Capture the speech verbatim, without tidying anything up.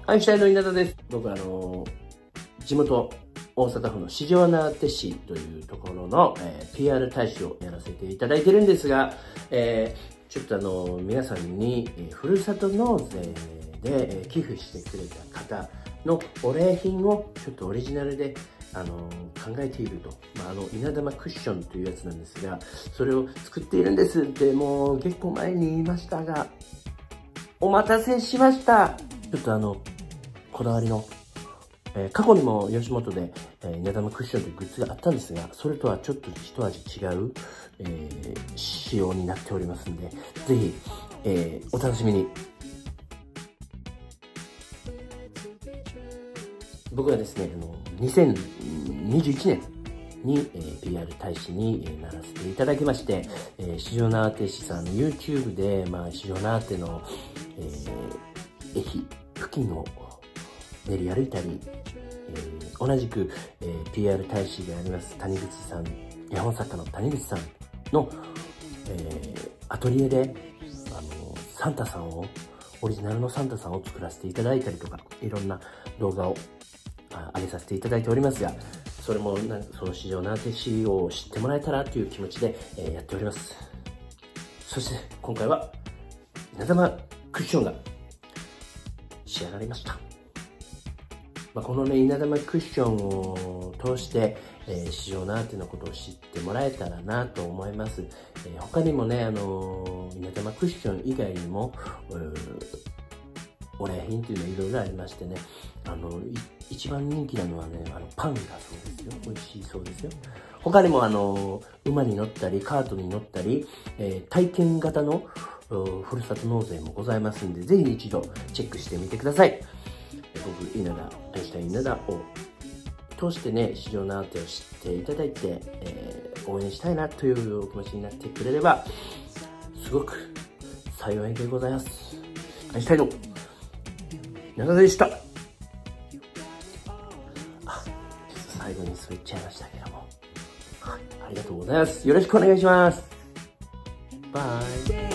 はい、シャイの稲田です。僕はあのー、地元大阪府の四條畷市というところの、えー、ピーアール 大使をやらせていただいてるんですが、えー、ちょっとあのー、皆さんに、えー、ふるさと納税で、えー、寄付してくれた方のお礼品をちょっとオリジナルであのー、考えていると。まあ、あの、稲玉クッションというやつなんですが、それを作っているんですって、もう結構前に言いましたが、お待たせしました。ちょっとあの、こだわりの、えー、過去にも吉本で、えー、稲玉クッションというグッズがあったんですが、それとはちょっと一味違う、えー、仕様になっておりますんで、ぜひ、えー、お楽しみに。僕はですね、あの、にせんにじゅういちねんに、えー、ピーアール 大使に、えー、ならせていただきまして、えー、四條畷市さんの YouTube で、まあ、四条畷の、えー、駅付近を練り歩いたり、えー、同じく、えー、ピーアール 大使であります谷口さん、絵本作家の谷口さんの、えー、アトリエで、あの、サンタさんを、オリジナルのサンタさんを作らせていただいたりとか、いろんな動画を上げさせていただいておりますが、それもなその四条畷市を知ってもらえたらという気持ちで、えー、やっております。そして今回は稲玉クッションが仕上がりました。まあ、このね、稲玉クッションを通して、えー、四条畷のことを知ってもらえたらなと思います。えー、他にもね、あのー、稲玉クッション以外にも、お礼品というのはいろいろありましてね、あの、一番人気なのはね、あの、パンだそうですよ。美味しいそうですよ。他にもあの、馬に乗ったり、カートに乗ったり、えー、体験型のふるさと納税もございますんで、ぜひ一度チェックしてみてください。僕、稲田、アインシュタイン稲田を通してね、四条畷を知っていただいて、えー、応援したいなというお気持ちになってくれれば、すごく幸いでございます。アインシュタインの稲田でした。あ、ちょっと最後にそう言っちゃいましたけども。はい、ありがとうございます。よろしくお願いします。バイ。